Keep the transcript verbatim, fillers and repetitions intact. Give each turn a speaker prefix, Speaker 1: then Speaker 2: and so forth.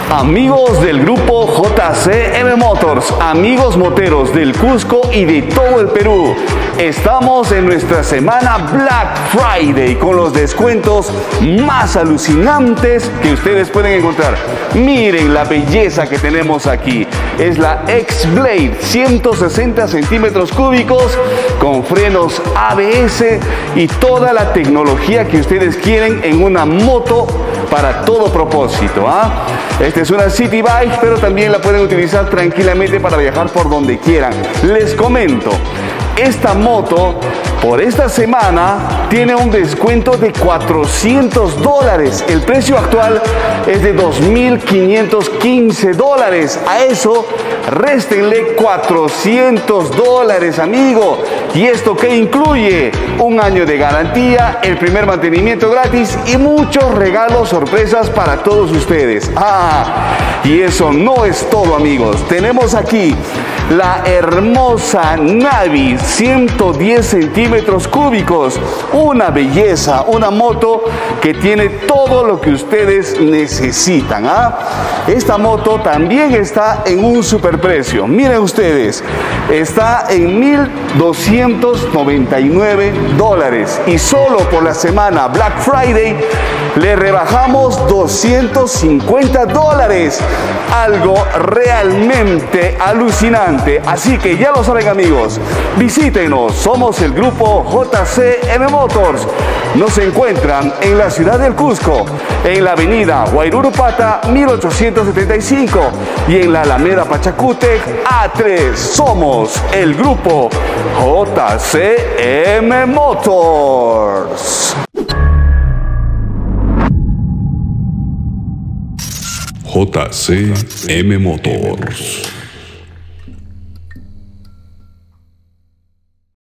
Speaker 1: Amigos del grupo J C M Motors, amigos moteros del Cusco y de todo el Perú, estamos en nuestra semana Black Friday con los descuentos más alucinantes que ustedes pueden encontrar. Miren la belleza que tenemos aquí. Es la X-Blade ciento sesenta centímetros cúbicos con frenos A B S y toda la tecnología que ustedes quieren en una moto para todo propósito. ¿ah? Esta es una City Bike, pero también la pueden utilizar tranquilamente para viajar por donde quieran. Les comento, esta moto por esta semana tiene un descuento de cuatrocientos dólares. El precio actual es de dos mil quinientos quince dólares. A eso réstenle cuatrocientos dólares, amigo. ¿Y esto qué incluye? Un año de garantía, el primer mantenimiento gratis y muchos regalos sorpresas para todos ustedes. Ah, y eso no es todo, amigos. Tenemos aquí la hermosa Navi ciento diez centímetros cúbicos. Una belleza, una moto que tiene todo lo que ustedes necesitan. ¿ah? Esta moto también está en un superprecio. Miren ustedes, está en mil doscientos noventa y nueve dólares. Y solo por la semana Black Friday le rebajamos doscientos cincuenta dólares. Algo realmente alucinante. Así que ya lo saben, amigos, visítenos. Somos el grupo J C M Motors. Nos encuentran en la ciudad del Cusco, en la avenida Huayrurupata mil ochocientos setenta y cinco y en la Alameda Pachacútec A tres. Somos el grupo J C M Motors.
Speaker 2: J C M Motors.